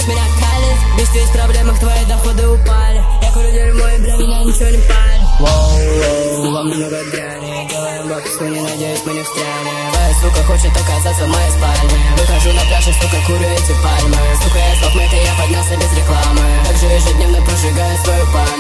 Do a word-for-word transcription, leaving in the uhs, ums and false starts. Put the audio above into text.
с меня калит. Без ты в проблемах, твои доходы упали. Я курю дерьмо и бля, меня ничего не палит. Воу-воу, вам много дряни. Делаем выпуск, не надеюсь, мы не встрянем. Твоя сука хочет оказаться в моей спальне. Выхожу на пляж и, сука, курю эти пальмы. Сука, я слов мыта, я поднялся без рекламы. Также ежедневно прожигаю свою память.